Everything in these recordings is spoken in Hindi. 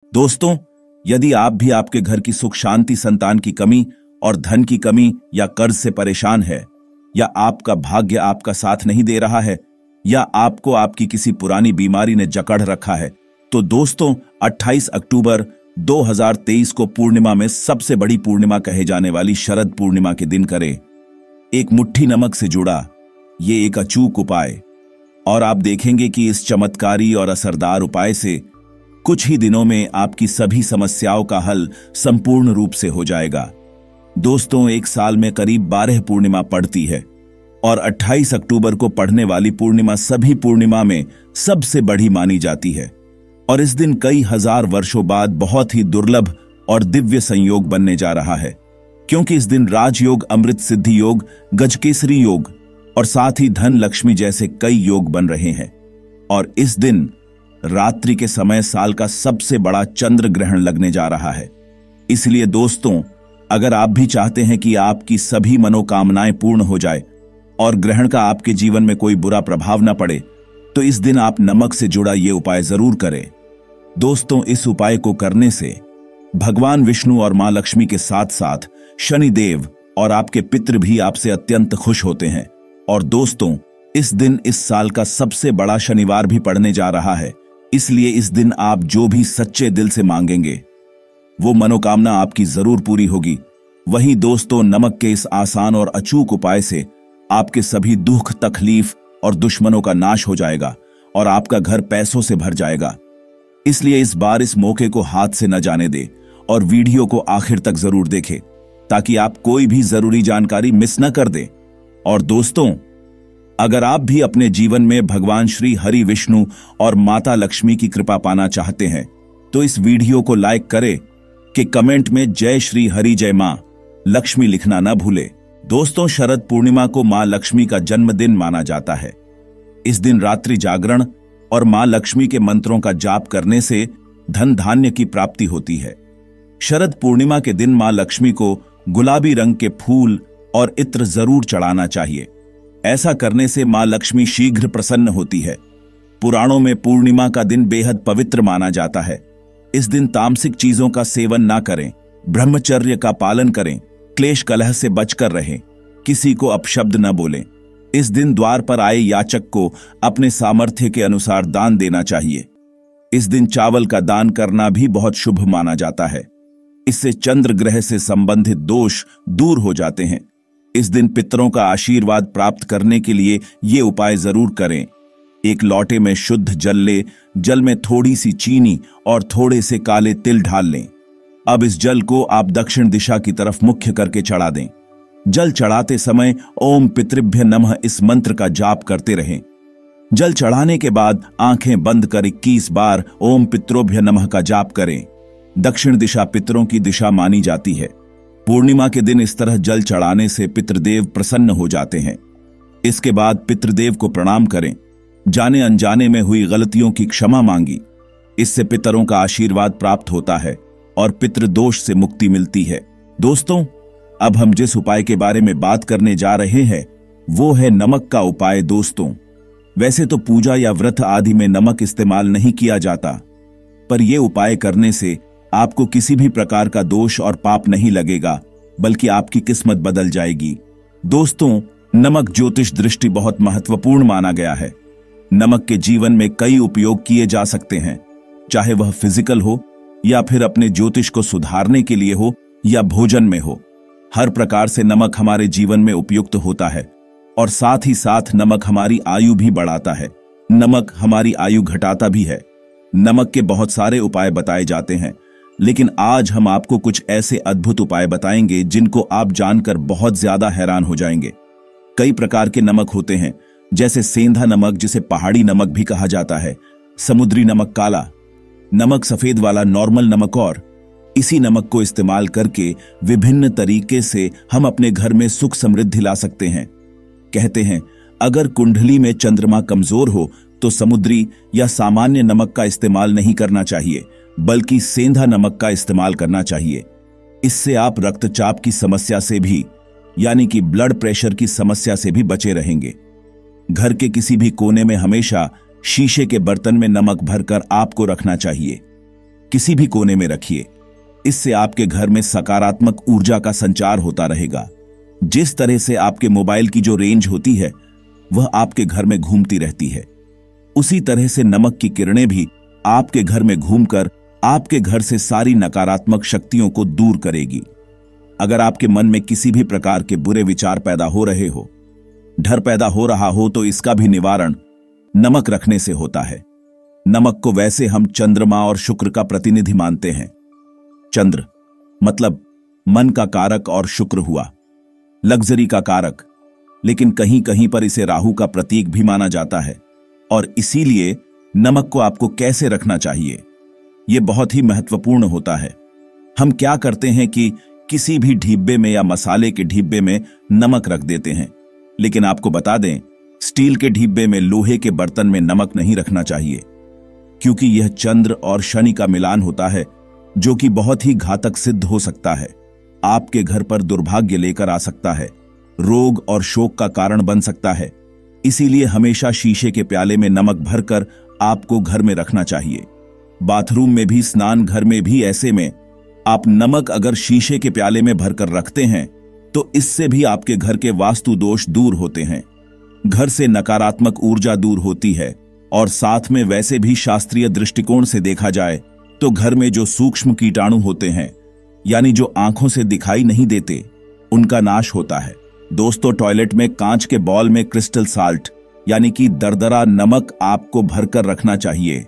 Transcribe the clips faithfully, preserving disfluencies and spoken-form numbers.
दोस्तों, यदि आप भी आपके घर की सुख शांति, संतान की कमी और धन की कमी या कर्ज से परेशान है, या आपका भाग्य आपका साथ नहीं दे रहा है, या आपको आपकी किसी पुरानी बीमारी ने जकड़ रखा है, तो दोस्तों अट्ठाईस अक्टूबर दो हज़ार तेईस को पूर्णिमा में सबसे बड़ी पूर्णिमा कहे जाने वाली शरद पूर्णिमा के दिन करें एक मुट्ठी नमक से जुड़ा ये एक अचूक उपाय, और आप देखेंगे कि इस चमत्कारी और असरदार उपाय से कुछ ही दिनों में आपकी सभी समस्याओं का हल संपूर्ण रूप से हो जाएगा। दोस्तों, एक साल में करीब बारह पूर्णिमा पड़ती है और अट्ठाईस अक्टूबर को पड़ने वाली पूर्णिमा सभी पूर्णिमा में सबसे बड़ी मानी जाती है, और इस दिन कई हजार वर्षों बाद बहुत ही दुर्लभ और दिव्य संयोग बनने जा रहा है, क्योंकि इस दिन राजयोग, अमृत सिद्धि योग, गजकेसरी योग और साथ ही धन लक्ष्मी जैसे कई योग बन रहे हैं। और इस दिन रात्रि के समय साल का सबसे बड़ा चंद्र ग्रहण लगने जा रहा है। इसलिए दोस्तों, अगर आप भी चाहते हैं कि आपकी सभी मनोकामनाएं पूर्ण हो जाए और ग्रहण का आपके जीवन में कोई बुरा प्रभाव न पड़े, तो इस दिन आप नमक से जुड़ा ये उपाय जरूर करें। दोस्तों, इस उपाय को करने से भगवान विष्णु और मां लक्ष्मी के साथ साथ शनिदेव और आपके पितृ भी आपसे अत्यंत खुश होते हैं। और दोस्तों, इस दिन इस साल का सबसे बड़ा शनिवार भी पड़ने जा रहा है, इसलिए इस दिन आप जो भी सच्चे दिल से मांगेंगे वो मनोकामना आपकी जरूर पूरी होगी। वहीं दोस्तों, नमक के इस आसान और अचूक उपाय से आपके सभी दुख, तकलीफ और दुश्मनों का नाश हो जाएगा और आपका घर पैसों से भर जाएगा। इसलिए इस बार इस मौके को हाथ से न जाने दे और वीडियो को आखिर तक जरूर देखें, ताकि आप कोई भी जरूरी जानकारी मिस न कर दें। और दोस्तों, अगर आप भी अपने जीवन में भगवान श्री हरि विष्णु और माता लक्ष्मी की कृपा पाना चाहते हैं, तो इस वीडियो को लाइक करें कि कमेंट में जय श्री हरि जय मां लक्ष्मी लिखना न भूले। दोस्तों, शरद पूर्णिमा को मां लक्ष्मी का जन्मदिन माना जाता है। इस दिन रात्रि जागरण और मां लक्ष्मी के मंत्रों का जाप करने से धन धान्य की प्राप्ति होती है। शरद पूर्णिमा के दिन मां लक्ष्मी को गुलाबी रंग के फूल और इत्र जरूर चढ़ाना चाहिए। ऐसा करने से मां लक्ष्मी शीघ्र प्रसन्न होती है। पुराणों में पूर्णिमा का दिन बेहद पवित्र माना जाता है। इस दिन तामसिक चीजों का सेवन ना करें, ब्रह्मचर्य का पालन करें, क्लेश कलह से बचकर रहें, किसी को अपशब्द न बोलें। इस दिन द्वार पर आए याचक को अपने सामर्थ्य के अनुसार दान देना चाहिए। इस दिन चावल का दान करना भी बहुत शुभ माना जाता है। इससे चंद्र ग्रह से संबंधित दोष दूर हो जाते हैं। इस दिन पितरों का आशीर्वाद प्राप्त करने के लिए ये उपाय जरूर करें। एक लोटे में शुद्ध जल ले, जल में थोड़ी सी चीनी और थोड़े से काले तिल ढाल लें। अब इस जल को आप दक्षिण दिशा की तरफ मुख्य करके चढ़ा दें। जल चढ़ाते समय ओम पितृभ्य नमः इस मंत्र का जाप करते रहें। जल चढ़ाने के बाद आंखें बंद कर इक्कीस बार ओम पितरोभ्य नमः का जाप करें। दक्षिण दिशा पितरों की दिशा मानी जाती है। पूर्णिमा के दिन इस तरह जल चढ़ाने से पितृदेव प्रसन्न हो जाते हैं। इसके बाद पितृदेव को प्रणाम करें। जाने अनजाने में हुई गलतियों की क्षमा मांगी। इससे पितरों का आशीर्वाद प्राप्त होता है और पितृदोष से मुक्ति मिलती है। दोस्तों, अब हम जिस उपाय के बारे में बात करने जा रहे हैं वो है नमक का उपाय। दोस्तों, वैसे तो पूजा या व्रत आदि में नमक इस्तेमाल नहीं किया जाता, पर यह उपाय करने से आपको किसी भी प्रकार का दोष और पाप नहीं लगेगा, बल्कि आपकी किस्मत बदल जाएगी। दोस्तों, नमक ज्योतिष दृष्टि बहुत महत्वपूर्ण माना गया है। नमक के जीवन में कई उपयोग किए जा सकते हैं, चाहे वह फिजिकल हो या फिर अपने ज्योतिष को सुधारने के लिए हो या भोजन में हो। हर प्रकार से नमक हमारे जीवन में उपयुक्त होता है, और साथ ही साथ नमक हमारी आयु भी बढ़ाता है। नमक हमारी आयु घटाता भी है। नमक के बहुत सारे उपाय बताए जाते हैं, लेकिन आज हम आपको कुछ ऐसे अद्भुत उपाय बताएंगे जिनको आप जानकर बहुत ज्यादा हैरान हो जाएंगे। कई प्रकार के नमक होते हैं, जैसे सेंधा नमक, जिसे पहाड़ी नमक भी कहा जाता है, समुद्री नमक, काला नमक, सफेद वाला नॉर्मल नमक। और इसी नमक को इस्तेमाल करके विभिन्न तरीके से हम अपने घर में सुख समृद्धि ला सकते हैं। कहते हैं, अगर कुंडली में चंद्रमा कमजोर हो तो समुद्री या सामान्य नमक का इस्तेमाल नहीं करना चाहिए, बल्कि सेंधा नमक का इस्तेमाल करना चाहिए। इससे आप रक्तचाप की समस्या से भी, यानी कि ब्लड प्रेशर की समस्या से भी बचे रहेंगे। घर के किसी भी कोने में हमेशा शीशे के बर्तन में नमक भरकर आपको रखना चाहिए। किसी भी कोने में रखिए। इससे आपके घर में सकारात्मक ऊर्जा का संचार होता रहेगा। जिस तरह से आपके मोबाइल की जो रेंज होती है वह आपके घर में घूमती रहती है, उसी तरह से नमक की किरणें भी आपके घर में घूमकर आपके घर से सारी नकारात्मक शक्तियों को दूर करेगी। अगर आपके मन में किसी भी प्रकार के बुरे विचार पैदा हो रहे हो, डर पैदा हो रहा हो, तो इसका भी निवारण नमक रखने से होता है। नमक को वैसे हम चंद्रमा और शुक्र का प्रतिनिधि मानते हैं। चंद्र मतलब मन का कारक और शुक्र हुआ लग्जरी का कारक, लेकिन कहीं कहीं पर इसे राहु का प्रतीक भी माना जाता है। और इसीलिए नमक को आपको कैसे रखना चाहिए यह बहुत ही महत्वपूर्ण होता है। हम क्या करते हैं कि किसी भी डिब्बे में या मसाले के डिब्बे में नमक रख देते हैं, लेकिन आपको बता दें, स्टील के डिब्बे में, लोहे के बर्तन में नमक नहीं रखना चाहिए, क्योंकि यह चंद्र और शनि का मिलान होता है, जो कि बहुत ही घातक सिद्ध हो सकता है। आपके घर पर दुर्भाग्य लेकर आ सकता है, रोग और शोक का कारण बन सकता है। इसीलिए हमेशा शीशे के प्याले में नमक भरकर आपको घर में रखना चाहिए। बाथरूम में भी, स्नान घर में भी, ऐसे में आप नमक अगर शीशे के प्याले में भरकर रखते हैं तो इससे भी आपके घर के वास्तु दोष दूर होते हैं, घर से नकारात्मक ऊर्जा दूर होती है। और साथ में वैसे भी शास्त्रीय दृष्टिकोण से देखा जाए तो घर में जो सूक्ष्म कीटाणु होते हैं, यानी जो आंखों से दिखाई नहीं देते, उनका नाश होता है। दोस्तों, टॉयलेट में कांच के बॉल में क्रिस्टल साल्ट यानी कि दरदरा नमक आपको भरकर रखना चाहिए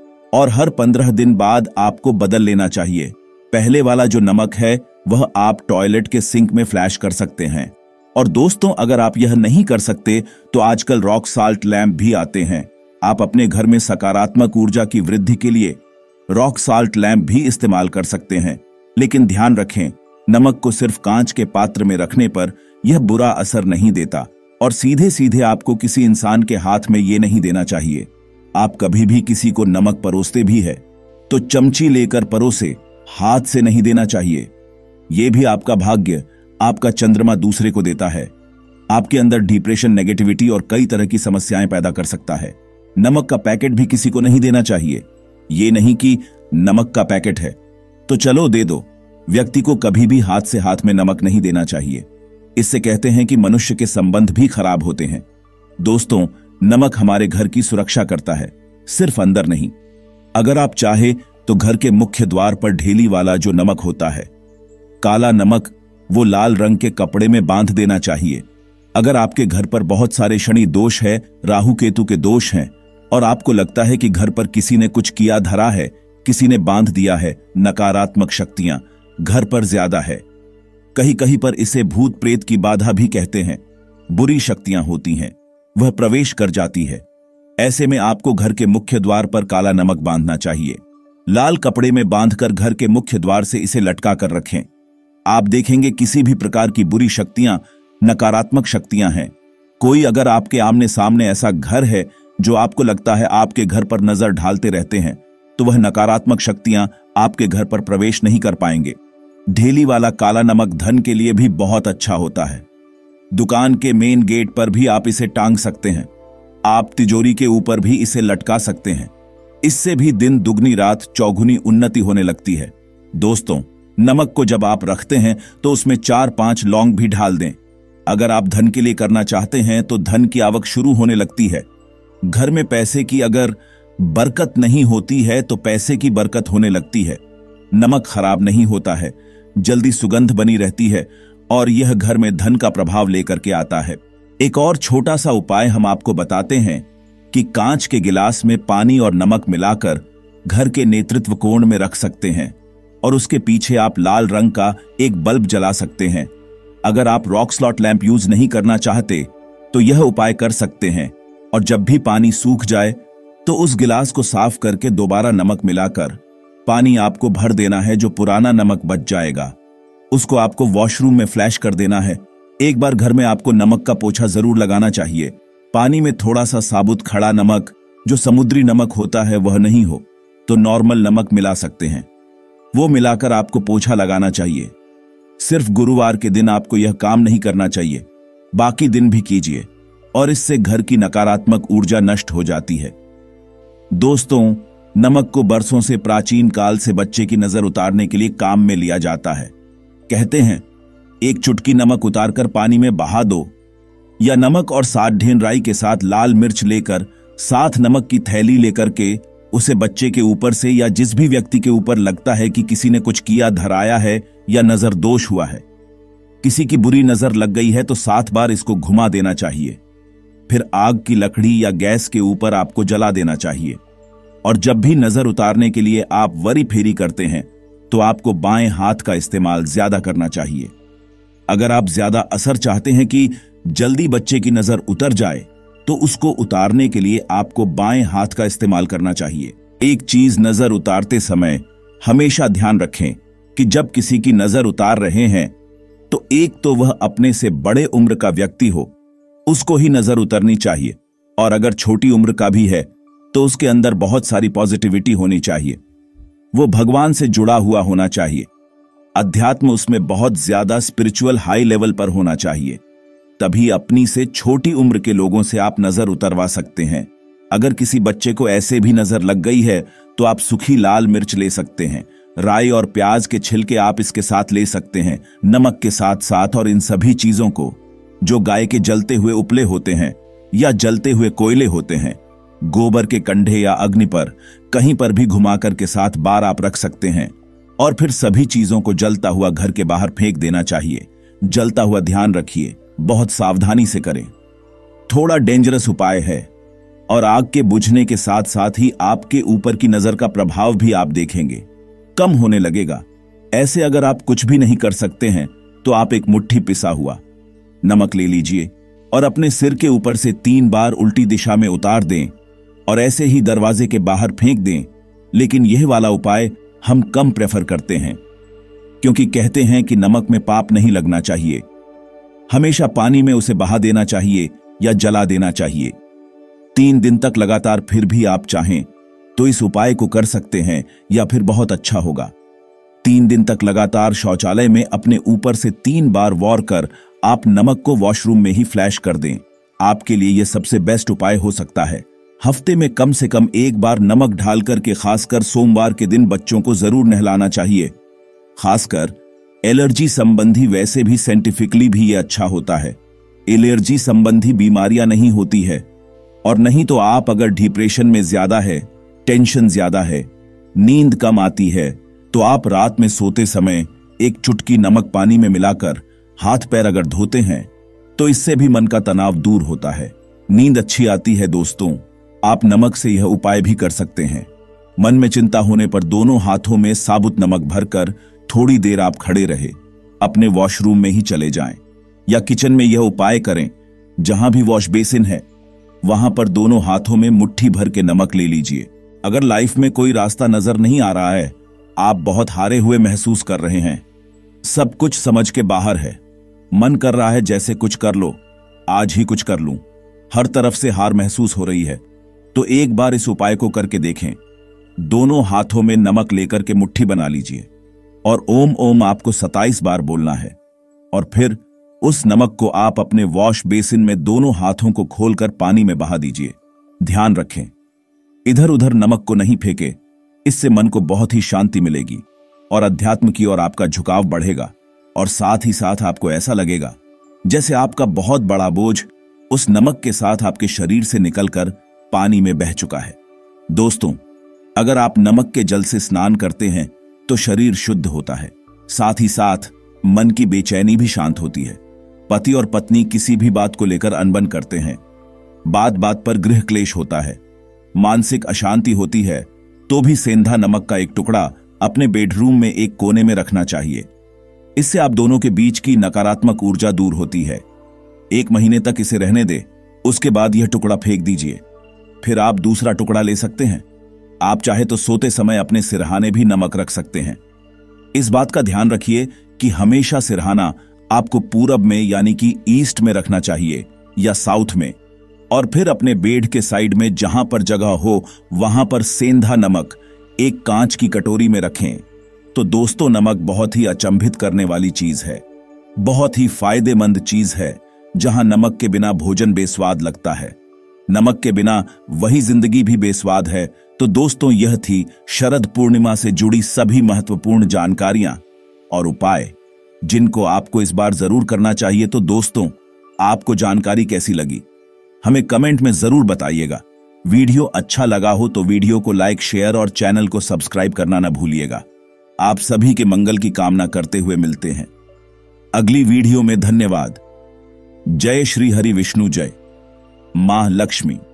और हर पंद्रह दिन बाद आपको बदल लेना चाहिए। पहले वाला जो नमक है वह आप टॉयलेट के सिंक में फ्लैश कर सकते हैं। और दोस्तों, अगर आप यह नहीं कर सकते तो आजकल रॉक साल्ट लैंप भी आते हैं। आप अपने घर में सकारात्मक ऊर्जा की वृद्धि के लिए रॉक साल्ट लैंप भी इस्तेमाल कर सकते हैं। लेकिन ध्यान रखें, नमक को सिर्फ कांच के पात्र में रखने पर यह बुरा असर नहीं देता और सीधे सीधे आपको किसी इंसान के हाथ में यह नहीं देना चाहिए। आप कभी भी किसी को नमक परोसते भी है तो चमची लेकर परोसे, हाथ से नहीं देना चाहिए। यह भी आपका भाग्य, आपका चंद्रमा दूसरे को देता है। आपके अंदर डिप्रेशन, नेगेटिविटी और कई तरह की समस्याएं पैदा कर सकता है। नमक का पैकेट भी किसी को नहीं देना चाहिए। ये नहीं कि नमक का पैकेट है तो चलो दे दो। व्यक्ति को कभी भी हाथ से हाथ में नमक नहीं देना चाहिए। इससे कहते हैं कि मनुष्य के संबंध भी खराब होते हैं। दोस्तों, नमक हमारे घर की सुरक्षा करता है, सिर्फ अंदर नहीं। अगर आप चाहे तो घर के मुख्य द्वार पर ढेली वाला जो नमक होता है, काला नमक, वो लाल रंग के कपड़े में बांध देना चाहिए। अगर आपके घर पर बहुत सारे शनि दोष है, राहु केतु के दोष हैं और आपको लगता है कि घर पर किसी ने कुछ किया धरा है, किसी ने बांध दिया है, नकारात्मक शक्तियां घर पर ज्यादा है, कहीं कहीं पर इसे भूत प्रेत की बाधा भी कहते हैं, बुरी शक्तियां होती हैं, वह प्रवेश कर जाती है। ऐसे में आपको घर के मुख्य द्वार पर काला नमक बांधना चाहिए। लाल कपड़े में बांधकर घर के मुख्य द्वार से इसे लटका कर रखें। आप देखेंगे किसी भी प्रकार की बुरी शक्तियां, नकारात्मक शक्तियां हैं। कोई अगर आपके आमने सामने ऐसा घर है जो आपको लगता है आपके घर पर नजर ढालते रहते हैं, तो वह नकारात्मक शक्तियां आपके घर पर प्रवेश नहीं कर पाएंगे। ढेली वाला काला नमक धन के लिए भी बहुत अच्छा होता है। दुकान के मेन गेट पर भी आप इसे टांग सकते हैं। आप तिजोरी के ऊपर भी इसे लटका सकते हैं। इससे भी दिन दुगनी रात चौगुनी उन्नति होने लगती है। दोस्तों, नमक को जब आप रखते हैं तो उसमें चार पांच लौंग भी डाल दें। अगर आप धन के लिए करना चाहते हैं तो धन की आवक शुरू होने लगती है। घर में पैसे की अगर बरकत नहीं होती है तो पैसे की बरकत होने लगती है। नमक खराब नहीं होता है, जल्दी सुगंध बनी रहती है और यह घर में धन का प्रभाव लेकर के आता है। एक और छोटा सा उपाय हम आपको बताते हैं कि कांच के गिलास में पानी और नमक मिलाकर घर के नेतृत्व कोण में रख सकते हैं और उसके पीछे आप लाल रंग का एक बल्ब जला सकते हैं। अगर आप रॉक स्लॉट लैंप यूज नहीं करना चाहते तो यह उपाय कर सकते हैं और जब भी पानी सूख जाए तो उस गिलास को साफ करके दोबारा नमक मिलाकर पानी आपको भर देना है। जो पुराना नमक बच जाएगा उसको आपको वॉशरूम में फ्लैश कर देना है। एक बार घर में आपको नमक का पोछा जरूर लगाना चाहिए। पानी में थोड़ा सा साबुत खड़ा नमक, जो समुद्री नमक होता है, वह नहीं हो तो नॉर्मल नमक मिला सकते हैं। वो मिलाकर आपको पोछा लगाना चाहिए। सिर्फ गुरुवार के दिन आपको यह काम नहीं करना चाहिए, बाकी दिन भी कीजिए और इससे घर की नकारात्मक ऊर्जा नष्ट हो जाती है। दोस्तों, नमक को बरसों से प्राचीन काल से बच्चे की नजर उतारने के लिए काम में लिया जाता है। कहते हैं एक चुटकी नमक उतारकर पानी में बहा दो, या नमक और सात ढेन राई के साथ लाल मिर्च लेकर साथ नमक की थैली लेकर के उसे बच्चे के ऊपर से या जिस भी व्यक्ति के ऊपर लगता है कि किसी ने कुछ किया, धराया है या नजर दोष हुआ है, किसी की बुरी नजर लग गई है, तो सात बार इसको घुमा देना चाहिए। फिर आग की लकड़ी या गैस के ऊपर आपको जला देना चाहिए। और जब भी नजर उतारने के लिए आप वरी फेरी करते हैं तो आपको बाएं हाथ का इस्तेमाल ज्यादा करना चाहिए। अगर आप ज्यादा असर चाहते हैं कि जल्दी बच्चे की नजर उतर जाए तो उसको उतारने के लिए आपको बाएं हाथ का इस्तेमाल करना चाहिए। एक चीज नजर उतारते समय हमेशा ध्यान रखें कि जब किसी की नजर उतार रहे हैं तो एक तो वह अपने से बड़े उम्र का व्यक्ति हो, उसको ही नजर उतरनी चाहिए, और अगर छोटी उम्र का भी है तो उसके अंदर बहुत सारी पॉजिटिविटी होनी चाहिए। वो भगवान से जुड़ा हुआ होना चाहिए, अध्यात्म उसमें बहुत ज्यादा स्पिरिचुअल हाई लेवल पर होना चाहिए। तभी अपनी से छोटी उम्र के लोगों से आप नजर उतरवा सकते हैं। अगर किसी बच्चे को ऐसे भी नजर लग गई है तो आप सूखी लाल मिर्च ले सकते हैं, राई और प्याज के छिलके आप इसके साथ ले सकते हैं, नमक के साथ साथ, और इन सभी चीजों को जो गाय के जलते हुए उपले होते हैं या जलते हुए कोयले होते हैं, गोबर के कंढे या अग्नि पर कहीं पर भी घुमाकर के साथ बार आप रख सकते हैं। और फिर सभी चीजों को जलता हुआ घर के बाहर फेंक देना चाहिए। जलता हुआ ध्यान रखिए, बहुत सावधानी से करें। थोड़ा डेंजरस उपाय है और आग के बुझने के साथ साथ ही आपके ऊपर की नजर का प्रभाव भी आप देखेंगे कम होने लगेगा। ऐसे अगर आप कुछ भी नहीं कर सकते हैं तो आप एक मुट्ठी पिसा हुआ नमक ले लीजिए और अपने सिर के ऊपर से तीन बार उल्टी दिशा में उतार दें और ऐसे ही दरवाजे के बाहर फेंक दें। लेकिन यह वाला उपाय हम कम प्रेफर करते हैं, क्योंकि कहते हैं कि नमक में पाप नहीं लगना चाहिए। हमेशा पानी में उसे बहा देना चाहिए या जला देना चाहिए। तीन दिन तक लगातार फिर भी आप चाहें तो इस उपाय को कर सकते हैं, या फिर बहुत अच्छा होगा। तीन दिन तक लगातार शौचालय में अपने ऊपर से तीन बार वॉर कर आप नमक को वॉशरूम में ही फ्लैश कर दें। आपके लिए यह सबसे बेस्ट उपाय हो सकता है। हफ्ते में कम से कम एक बार नमक ढाल करके खासकर सोमवार के दिन बच्चों को जरूर नहलाना चाहिए। खासकर एलर्जी संबंधी, वैसे भी साइंटिफिकली भी ये अच्छा होता है। एलर्जी संबंधी बीमारियां नहीं होती है। और नहीं तो आप अगर डिप्रेशन में ज्यादा है, टेंशन ज्यादा है, नींद कम आती है, तो आप रात में सोते समय एक चुटकी नमक पानी में मिलाकर हाथ पैर अगर धोते हैं तो इससे भी मन का तनाव दूर होता है, नींद अच्छी आती है। दोस्तों, आप नमक से यह उपाय भी कर सकते हैं। मन में चिंता होने पर दोनों हाथों में साबुत नमक भरकर थोड़ी देर आप खड़े रहे, अपने वॉशरूम में ही चले जाएं, या किचन में यह उपाय करें। जहां भी वॉश बेसिन है वहां पर दोनों हाथों में मुट्ठी भर के नमक ले लीजिए। अगर लाइफ में कोई रास्ता नजर नहीं आ रहा है, आप बहुत हारे हुए महसूस कर रहे हैं, सब कुछ समझ के बाहर है, मन कर रहा है जैसे कुछ कर लो, आज ही कुछ कर लूं, हर तरफ से हार महसूस हो रही है, तो एक बार इस उपाय को करके देखें। दोनों हाथों में नमक लेकर के मुट्ठी बना लीजिए और ओम ओम आपको सत्ताईस बार बोलना है। और फिर उस नमक को आप अपने वॉश बेसिन में दोनों हाथों को खोलकर पानी में बहा दीजिए। ध्यान रखें, इधर उधर नमक को नहीं फेंके, इससे मन को बहुत ही शांति मिलेगी और अध्यात्म की ओर आपका झुकाव बढ़ेगा। और साथ ही साथ आपको ऐसा लगेगा जैसे आपका बहुत बड़ा बोझ उस नमक के साथ आपके शरीर से निकलकर पानी में बह चुका है। दोस्तों, अगर आप नमक के जल से स्नान करते हैं तो शरीर शुद्ध होता है, साथ ही साथ मन की बेचैनी भी शांत होती है। पति और पत्नी किसी भी बात को लेकर अनबन करते हैं, बात बात पर गृह क्लेश होता है, मानसिक अशांति होती है, तो भी सेंधा नमक का एक टुकड़ा अपने बेडरूम में एक कोने में रखना चाहिए। इससे आप दोनों के बीच की नकारात्मक ऊर्जा दूर होती है। एक महीने तक इसे रहने दे, उसके बाद यह टुकड़ा फेंक दीजिए। फिर आप दूसरा टुकड़ा ले सकते हैं। आप चाहे तो सोते समय अपने सिरहाने भी नमक रख सकते हैं। इस बात का ध्यान रखिए कि हमेशा सिरहाना आपको पूरब में यानी कि ईस्ट में रखना चाहिए या साउथ में। और फिर अपने बेड के साइड में जहां पर जगह हो वहां पर सेंधा नमक एक कांच की कटोरी में रखें। तो दोस्तों, नमक बहुत ही अचंभित करने वाली चीज है, बहुत ही फायदेमंद चीज है। जहां नमक के बिना भोजन बेस्वाद लगता है, नमक के बिना वही जिंदगी भी बेस्वाद है। तो दोस्तों, यह थी शरद पूर्णिमा से जुड़ी सभी महत्वपूर्ण जानकारियां और उपाय जिनको आपको इस बार जरूर करना चाहिए। तो दोस्तों, आपको जानकारी कैसी लगी हमें कमेंट में जरूर बताइएगा। वीडियो अच्छा लगा हो तो वीडियो को लाइक, शेयर और चैनल को सब्सक्राइब करना न भूलिएगा। आप सभी के मंगल की कामना करते हुए मिलते हैं अगली वीडियो में। धन्यवाद। जय श्री हरि विष्णु, जय मां लक्ष्मी।